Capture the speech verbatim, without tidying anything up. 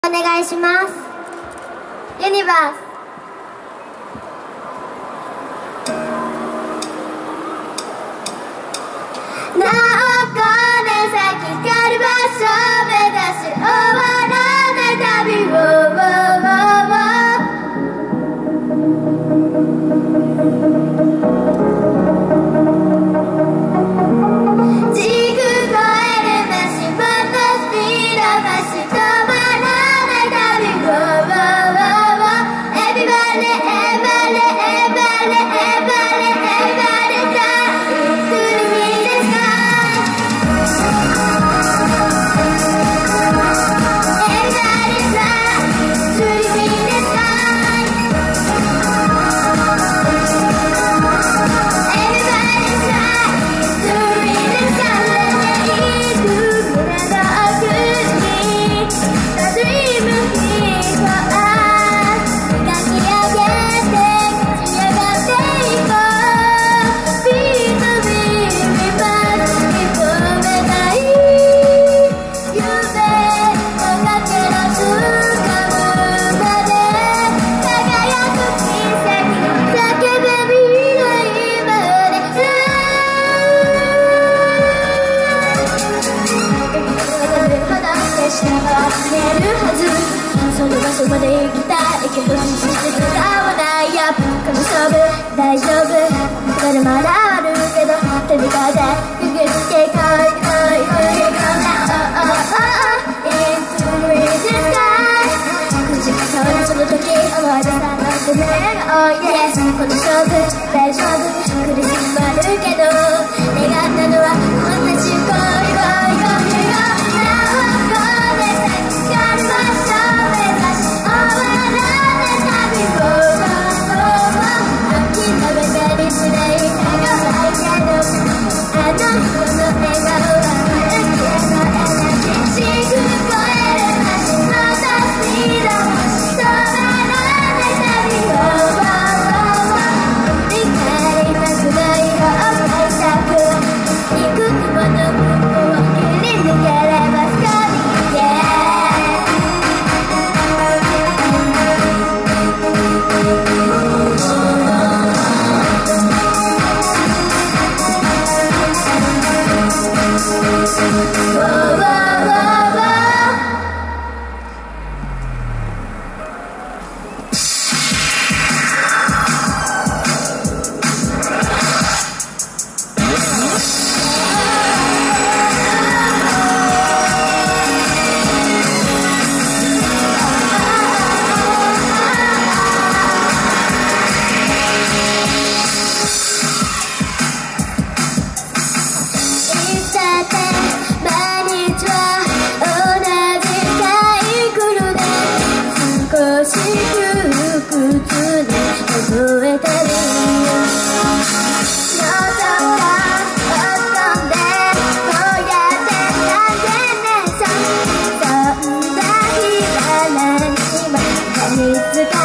お願いします。ユニバース。なおこで先光る場所目指し終わらない旅を時空超えるマシモトスピードマシ止まらない旅を Everybody everybody everybody everybody everybodyその場所まで行きたいけど信じて使わないやこの勝負大丈夫まだまだあるけど手にかでくぐってこいこいこいこんな Oh oh oh Into the sky くじかそうなその時思い出さなくね Oh yes この勝負大丈夫苦しみもあるけど願ったのは同じ恋恋恋恋いつか